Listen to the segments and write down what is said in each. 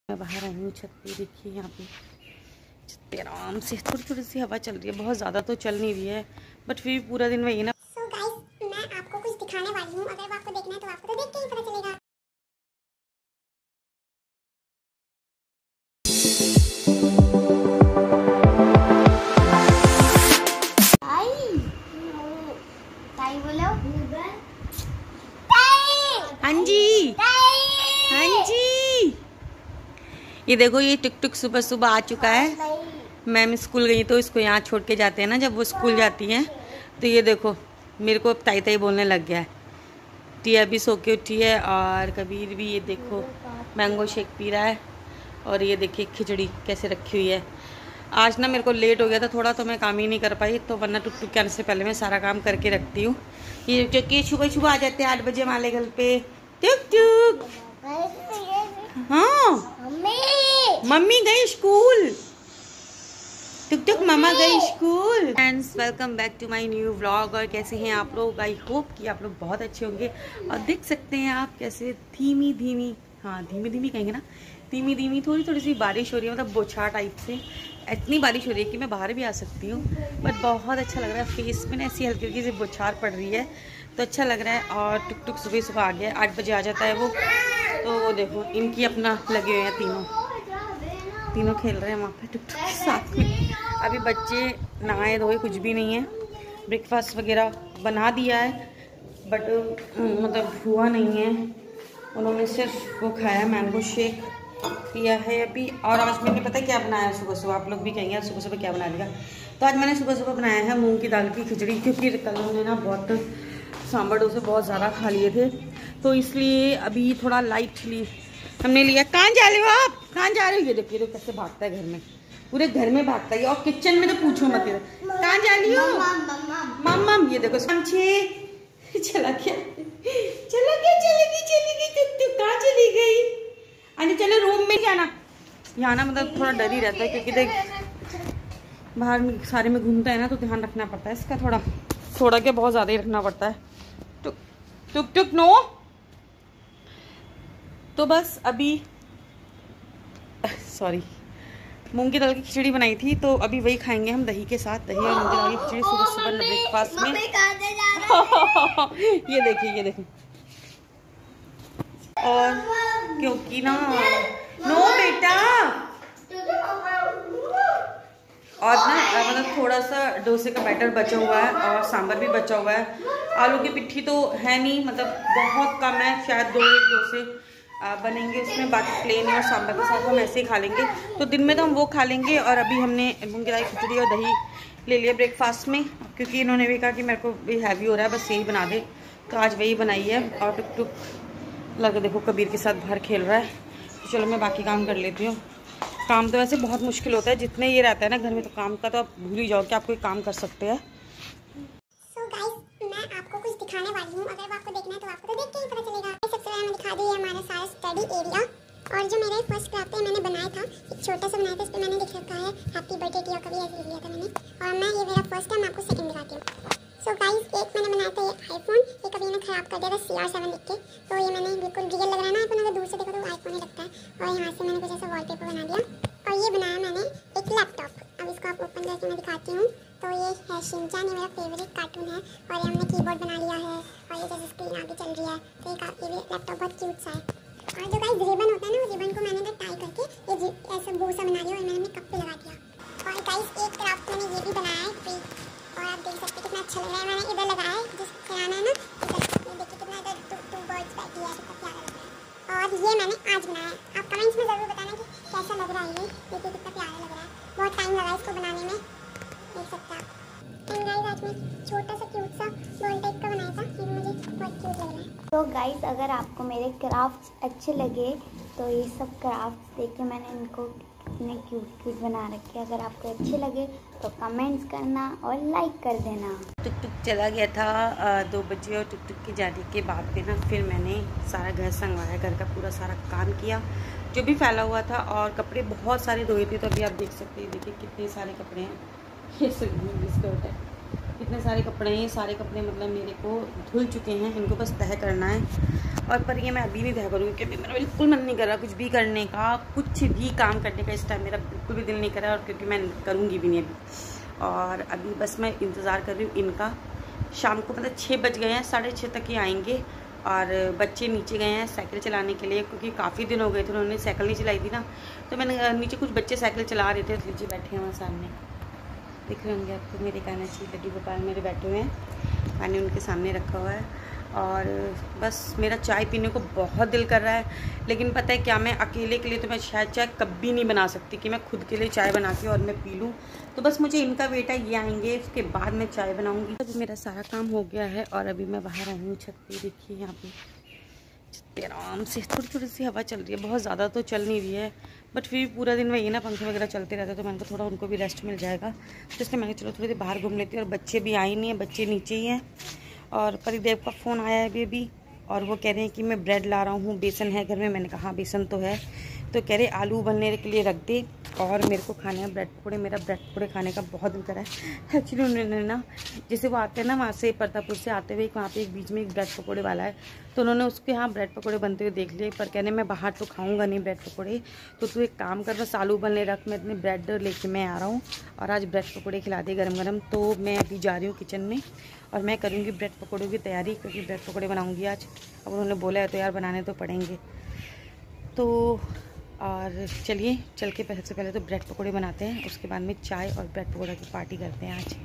मैं बाहर आई हूँ छत पे। देखिए यहाँ पे छत पे आराम से थोड़ी थोड़ी सी हवा चल रही है, बहुत ज़्यादा तो चल नहीं रही है, बट फिर भी पूरा दिन वही ना। So guys, मैं आपको कुछ दिखाने वाली हूँ। अगर आपको देखना है तो आपको तो देख के ही पता चलेगा। हाँ जी, हाँ जी। ये देखो, ये टुक टुक सुबह सुबह आ चुका है। मैम स्कूल गई तो इसको यहाँ छोड़ के जाते हैं ना, जब वो स्कूल जाती हैं। तो ये देखो मेरे को ताई ताई बोलने लग गया है। टिया भी सो के उठी है और कबीर भी ये देखो मैंगो शेक पी रहा है। और ये देखिए खिचड़ी कैसे रखी हुई है। आज ना मेरे को लेट हो गया था थोड़ा, तो मैं काम ही नहीं कर पाई, तो वरना टुक टुक के आने से पहले मैं सारा काम करके रखती हूँ। ये जो कि सुबह सुबह आ जाते हैं 8 बजे हमारे घर पे। टुक टुक, हाँ मम्मी गई स्कूल। टुक टुक मम्मा गई school. Friends, welcome back to my new vlog. और कैसे हैं आप लोग? आई होप कि आप लोग बहुत अच्छे होंगे। और देख सकते हैं आप कैसे धीमी धीमी, हाँ धीमी धीमी कहेंगे ना, धीमी धीमी थोड़ी थोड़ी सी बारिश हो रही है, मतलब बौछार टाइप से। इतनी बारिश हो रही है कि मैं बाहर भी आ सकती हूँ, बट बहुत अच्छा लग रहा है। फेस में ना ऐसी हल्की हल्की सी बौछार पड़ रही है, तो अच्छा लग रहा है। और टुक टुक सुबह सुबह आ गया, 8 बजे आ जाता है वो। तो वो देखो इनकी अपना लगे हुए हैं, तीनों खेल रहे हैं वहाँ पे टुक टुक के साथ में। अभी बच्चे नहाए धोए कुछ भी नहीं है। ब्रेकफास्ट वगैरह बना दिया है, बट मतलब हुआ नहीं है। उन्होंने सिर्फ वो खाया, मैंगो शेक पिया है अभी। और आज मैंने पता है क्या बनाया है सुबह सुबह? आप लोग भी कहेंगे सुबह सुबह क्या बना लिया। तो आज मैंने सुबह सुबह बनाया है मूंग की दाल की खिचड़ी, क्योंकि कल हमने ना बहुत सांभर डोसे बहुत ज़्यादा खा लिए थे, तो इसलिए अभी थोड़ा लाइटली हमने लिया। कहाँ जा रहे हो आप? कहाँ जा रहे हो? ये देखिए कैसे भागता है घर में, पूरे घर में भागता है। और किचन में तो पूछो मत, कहाँ जा रही हो मम्मा? ये देखो चला गया कहाँ चली गई? अरे चलो रूम में जाना। यहाँ ना मतलब थोड़ा डर ही रहता है, क्योंकि देख बाहर में सारे में घूमता है ना, तो ध्यान रखना पड़ता है इसका, थोड़ा क्या बहुत ज़्यादा ही रखना पड़ता है। टुक टुक टुक नो। तो बस अभी सॉरी, मूंग की दाल की खिचड़ी बनाई थी, तो अभी वही खाएंगे हम दही के साथ। दही और मूंग की दाल की खिचड़ी सुबह सुबह ब्रेकफास्ट में। ये देखिए और क्योंकि ना नो बेटा, और ना मतलब थोड़ा सा डोसे का बैटर बचा हुआ है और सांभर भी बचा हुआ है। आलू की पिट्ठी तो है नहीं, मतलब बहुत कम है, शायद 2-1 डोसे बनेंगे उसमें, बाकी प्लेन और सांभर के साथ हम ऐसे ही खा लेंगे। तो दिन में तो हम वो खा लेंगे। और अभी हमने मूंग की दाल खिचड़ी और दही ले लिया ब्रेकफास्ट में, क्योंकि इन्होंने भी कहा कि मेरे को भी हैवी हो रहा है, बस यही बना दे, तो आज वही बनाई है। और टुक टुक लग देखो कबीर के साथ बाहर खेल रहा है। तो चलो मैं बाकी काम कर लेती हूँ। काम तो वैसे बहुत मुश्किल होता है, जितने ये रहता है ना घर में, तो काम का तो आप भूल ही जाओ कि आप कोई काम कर सकते हैं। So guys, मैं आपको कुछ दिखाने वाली हूँ। अगर आपको देखना है तो आपको तो देख के ही पता चलेगा। सबसे पहले मैं दिखा दी है हमारा सारा स्टडी एरिया। और जो मेरा फर्स्ट क्राफ्ट है मैंने बनाया था, एक छोटा सा बनाया था, इस पर मैंने लिख रखा है हैप्पी बर्थडे टिया, कभी ऐसे लिख लिया था मैंने। और मैं ये मेरा फर्स्ट है, मैं आपको सेकंड दिखाती हूँ। सो गाइस, एक मैंने बनाया था ये आईफोन, ये कभी ने खराब कर दिया था CR7 लिख के। तो ये मैंने बिल्कुल रियल लग रहा है ना आईफोन, अगर दूर से देखो तो आईफोन ही लगता है। और यहाँ से मैंने कुछ ऐसा वॉलपेपर बना दिया। और ये बनाया मैंने एक लैपटॉप। अब इसको आप ओपन करके मैं दिखाती हूँ। तो ये है शिनचैन, ये मेरा फेवरेट कार्टून है। और ये हमने कीबोर्ड बना लिया है, और ये जैसे स्क्रीन आगे चल रही है। तो ये लैपटॉप बहुत क्यूट सा है। और जो गाइस रिबन होता है ना, वो रिबन को मैंने टाई करके ये ऐसा बो सा बना लिया और मैंने अपने कप पे लगा दिया। और गाइस एक क्राफ्ट मैंने ये भी बनाया है ट्री, और आप देख सकते हैं कितना अच्छा लग रहा है। मैंने इधर लगाया है, जिससे आना है ना इधर, ये देखिए कितना इधर टू बर्ड्स बैठी है, कितना प्यारा लग रहा है। और ये मैंने आज बनाया है। आप कमेंट्स में ज़रूर बताना कि कैसा लग रहा है। ये देखिए कितना प्यारा लग रहा है, बहुत टाइम लगा इसको बनाने में, देख सकते हैं आप। एंड गाइस आज मैं छोटा सा क्यूट सा बॉल टाइप का बनाया था, ये मुझे बहुत क्यूट लग रहा है। तो गाइस, अगर आपको मेरे क्राफ्ट्स अच्छे लगे तो ये सब क्राफ्ट्स देख के मैंने इनको कितने क्यूट बना रखे। अगर आपको अच्छे लगे तो कमेंट्स करना और लाइक कर देना। टुक टुक चला गया था 2 बजे, और टुक टुक के जाने के बाद पे ना फिर मैंने सारा घर संगवाया, घर का पूरा सारा काम किया जो भी फैला हुआ था। और कपड़े बहुत सारे धोए थे, तो अभी आप देख सकते हैं, देखिए कितने सारे कपड़े हैं। ये स्कर्ट है, कितने सारे कपड़े हैं। ये सारे कपड़े मतलब मेरे को धुल चुके हैं, इनको बस तह करना है। और पर ये मैं अभी भी क्या करूँगी क्योंकि मेरा बिल्कुल मन नहीं कर रहा कुछ भी करने का, कुछ भी काम करने का इस टाइम मेरा बिल्कुल भी दिल नहीं कर रहा, और क्योंकि मैं करूँगी भी नहीं अभी। और अभी बस मैं इंतज़ार कर रही हूँ इनका। शाम को मतलब 6 बज गए हैं, 6:30 तक ही आएंगे। और बच्चे नीचे गए हैं साइकिल चलाने के लिए, क्योंकि काफ़ी दिन हो गए थे उन्होंने साइकिल नहीं चलाई थी ना, तो मैंने नीचे कुछ बच्चे साइकिल चला रहे थे, तो नीचे बैठे हैं वहाँ सामने, दिख रहे होंगे आपको मेरे कहना चाहिए। लड्डू गोपाल मेरे बैठे हुए हैं, पानी उनके सामने रखा हुआ है। और बस मेरा चाय पीने को बहुत दिल कर रहा है, लेकिन पता है क्या, मैं अकेले के लिए तो मैं शायद चाय कभी नहीं बना सकती कि मैं खुद के लिए चाय बना के और मैं पी लूँ। तो बस मुझे इनका वेट है, ये आएंगे उसके बाद मैं चाय बनाऊँगी। अभी मेरा सारा काम हो गया है और अभी मैं बाहर आई हूँ छत पे। देखिए यहाँ पे छत पे आराम से थोड़ी थोड़ी सी हवा चल रही है, बहुत ज़्यादा तो चल नहीं रही है, बट फिर पूरा दिन वही ना पंखे वगैरह चलते रहते, तो मैंने थोड़ा उनको भी रेस्ट मिल जाएगा, तो इसलिए मैंने चलो थोड़ी देर बाहर घूम लेती हूँ। और बच्चे भी आए नहीं हैं, बच्चे नीचे ही हैं। और परिदेव का फ़ोन आया है अभी, और वो कह रहे हैं कि मैं ब्रेड ला रहा हूँ, बेसन है घर में। मैंने कहा हाँ बेसन तो है, तो कह रहे आलू बनने के लिए रख दे और मेरे को खाने हैं ब्रेड पकौड़े। मेरा ब्रेड पकौड़े खाने का बहुत दिल करा है एक्चुअली। उन्होंने ना जैसे वो आते हैं ना वहाँ से परतापुर से आते हुए, वहाँ पे एक बीच में एक ब्रेड पकौड़े वाला है, तो उन्होंने उसके यहाँ ब्रेड पकौड़े बनते हुए देख लिए, पर कहने मैं बाहर तो खाऊंगा नहीं ब्रेड पकौड़े, तो तू एक काम कर बस आलू बनने रख, मैं इतने ब्रेड लेके मैं आ रहा हूँ और आज ब्रेड पकौड़े खिला दे गरम गरम। तो मैं अभी जा रही हूँ किचन में और मैं करूँगी ब्रेड पकौड़ों की तैयारी, क्योंकि ब्रेड पकौड़े बनाऊँगी आज। अब उन्होंने बोला है तो यार बनाने तो पड़ेंगे। तो और चलिए चल के सबसे पहले तो ब्रेड पकौड़े बनाते हैं, उसके बाद में चाय और ब्रेड पकौड़ा की पार्टी करते हैं आज।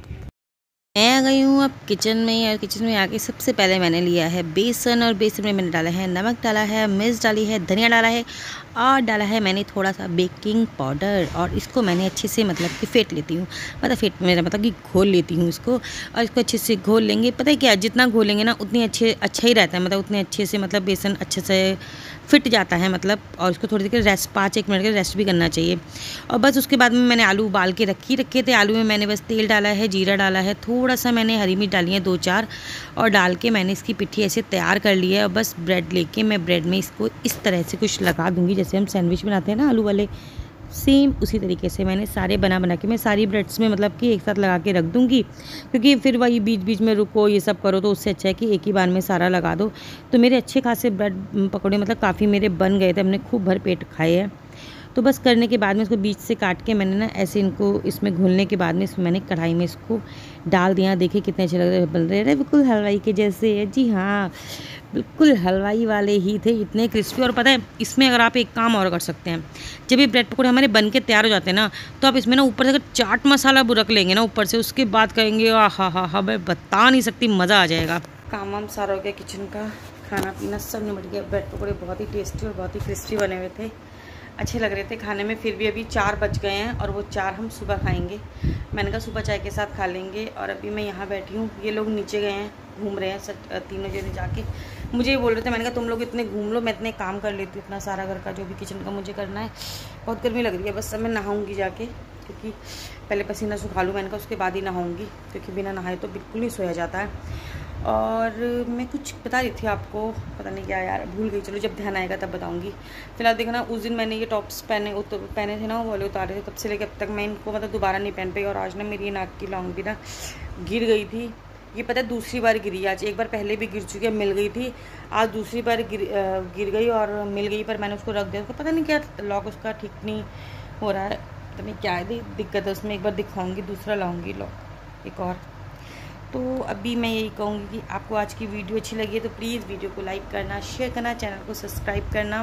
मैं आ गई हूँ अब किचन में, और किचन में आके सबसे पहले मैंने लिया है बेसन, और बेसन में मैंने डाला है नमक, डाला है मिर्च, डाली है धनिया, डाला है और डाला है मैंने थोड़ा सा बेकिंग पाउडर। और इसको मैंने अच्छे से मतलब कि फेंट लेती हूँ, फेंट मेरा मतलब कि घोल लेती हूँ इसको, और इसको अच्छे से घोल लेंगे। पता है क्या, जितना घोलेंगे ना उतनी अच्छा ही रहता है, मतलब उतने अच्छे से मतलब बेसन अच्छे से फिट जाता है मतलब। और उसको थोड़ी देर रेस्ट 5-1 मिनट के रेस्ट भी करना चाहिए। और बस उसके बाद में मैंने आलू उबाल के रखे थे। आलू में मैंने बस तेल डाला है, जीरा डाला है, थोड़ा सा मैंने हरी मिर्च डाली है 2-4, और डाल के मैंने इसकी पिट्ठी ऐसे तैयार कर ली है। और बस ब्रेड लेके मैं ब्रेड में इसको इस तरह से कुछ लगा दूँगी, जैसे हम सैंडविच बनाते हैं ना आलू वाले, सेम उसी तरीके से मैंने सारे बना के मैं सारी ब्रेड्स में मतलब कि एक साथ लगा के रख दूँगी, क्योंकि फिर वही बीच बीच में रुको ये सब करो, तो उससे अच्छा है कि एक ही बार में सारा लगा दो। तो मेरे अच्छे खासे ब्रेड पकौड़े मतलब काफ़ी मेरे बन गए थे, हमने खूब भर पेट खाए हैं। तो बस करने के बाद में इसको बीच से काट के मैंने ना ऐसे इनको इसमें घुलने के बाद में इसमें मैंने कढ़ाई में इसको डाल दिया। देखिए कितने अच्छे लग रहे बन रहे हैं, बिल्कुल हलवाई के जैसे। जी हाँ, बिल्कुल हलवाई वाले ही थे, इतने क्रिस्पी। और पता है इसमें अगर आप एक काम और कर सकते हैं, जब ये ब्रेड पकौड़े हमारे बन के तैयार हो जाते हैं ना, तो आप इसमें ना ऊपर से अगर चाट मसाला बुरक लेंगे ना ऊपर से, उसके बाद कहेंगे हा मैं बता नहीं सकती, मज़ा आ जाएगा। काम वाम सारा हो गया किचन का, खाना पीना सब निपट गया। ब्रेड पकौड़े बहुत ही टेस्टी और बहुत ही क्रिस्पी बने हुए थे, अच्छे लग रहे थे खाने में। फिर भी अभी 4 बज गए हैं और वो 4 हम सुबह खाएंगे। मैंने कहा सुबह चाय के साथ खा लेंगे। और अभी मैं यहाँ बैठी हूँ, ये लोग नीचे गए हैं, घूम रहे हैं तीनों जने जाके। मुझे ये बोल रहे थे, मैंने कहा तुम लोग इतने घूम लो, मैं इतने काम कर लेती हूँ, इतना सारा घर का जो भी किचन का मुझे करना है। बहुत गर्मी लग रही है, बस अब मैं नहाऊँगी जाके, क्योंकि पहले पसीना सुखा लूँ। मैंने कहा उसके बाद ही नहाऊँगी, क्योंकि बिना नहाए तो बिल्कुल ही सोया जाता है। और मैं कुछ बता रही थी आपको, पता नहीं क्या यार, भूल गई, चलो जब ध्यान आएगा तब बताऊंगी। फिलहाल देखना, उस दिन मैंने ये टॉप्स पहने थे ना, वो वाले उतारे थे, तब से लेकर अब तक मैं इनको मतलब दोबारा नहीं पहन पाई। और आज ना मेरी नाक की लौंग भी ना गिर गई थी। ये पता है दूसरी बार गिरी आज, एक बार पहले भी गिर चुकी है, मिल गई थी, आज दूसरी बार गिर गई और मिल गई, पर मैंने उसको रख दिया। उसको पता नहीं क्या लॉक उसका ठीक नहीं हो रहा है, पता नहीं क्या है दिक्कत है उसमें, एक बार दिखाऊँगी, दूसरा लाऊँगी लॉक एक और। तो अभी मैं यही कहूँगी कि आपको आज की वीडियो अच्छी लगी है तो प्लीज़ वीडियो को लाइक करना, शेयर करना, चैनल को सब्सक्राइब करना,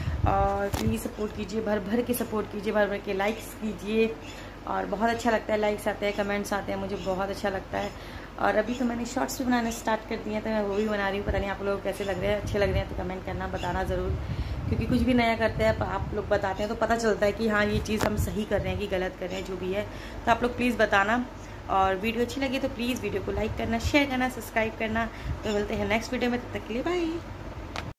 और प्लीज़ सपोर्ट कीजिए, भर भर के सपोर्ट कीजिए, भर भर के लाइक्स कीजिए। और बहुत अच्छा लगता है, लाइक्स आते हैं, कमेंट्स आते हैं, मुझे बहुत अच्छा लगता है। और अभी तो मैंने शॉर्ट्स भी बनाना स्टार्ट कर दिए हैं, तो मैं वो भी बना रही हूँ। पता नहीं आप लोग कैसे लग रहे हैं, अच्छे लग रहे हैं तो कमेंट करना, बताना ज़रूर, क्योंकि कुछ भी नया करते हैं आप लोग बताते हैं तो पता चलता है कि हाँ ये चीज़ हम सही कर रहे हैं कि गलत कर रहे हैं, जो भी है। तो आप लोग प्लीज़ बताना। और वीडियो अच्छी लगी तो प्लीज़ वीडियो को लाइक करना, शेयर करना, सब्सक्राइब करना। तो मिलते हैं नेक्स्ट वीडियो में, तब तक के लिए बाय।